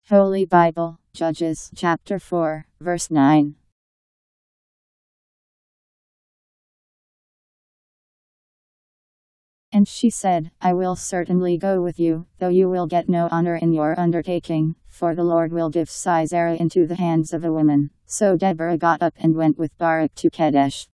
Holy Bible, Judges, chapter 4, verse 9. And she said, I will certainly go with you, though you will get no honor in your undertaking, for the Lord will give Sisera into the hands of a woman. So Deborah got up and went with Barak to Kedesh.